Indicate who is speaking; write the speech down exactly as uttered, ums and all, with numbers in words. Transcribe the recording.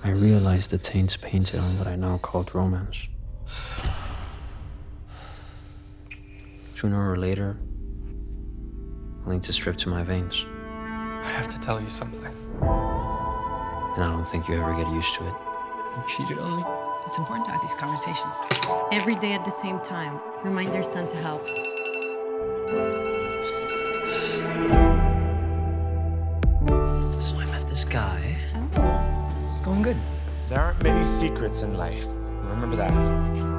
Speaker 1: I realized the taints painted on what I now called romance. Sooner or later, I'll need to strip to my veins.
Speaker 2: I have to tell you something.
Speaker 1: And I don't think you ever get used to it.
Speaker 2: You cheated on me?
Speaker 3: It's important to have these conversations.
Speaker 4: Every day at the same time. Reminders tend to help.
Speaker 1: So I met this guy.
Speaker 3: Oh.
Speaker 1: It's going good.
Speaker 5: There aren't many secrets in life. Remember that.